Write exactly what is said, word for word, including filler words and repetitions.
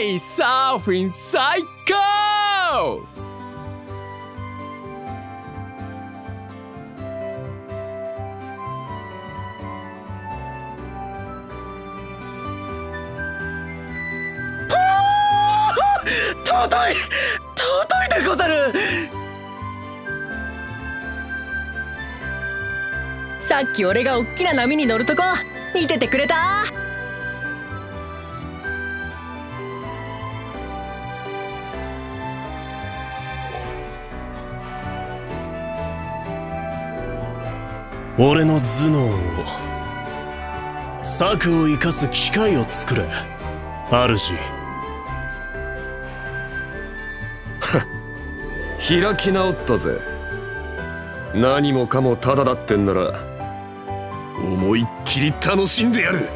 いサーフィン最高。 尊い尊いでござる。さっき俺がおっきな波に乗るとこ見ててくれた？ 俺の頭脳を策を生かす機会を作れ、主。 開き直ったぜ。何もかもタダだってんなら思いっきり楽しんでやる。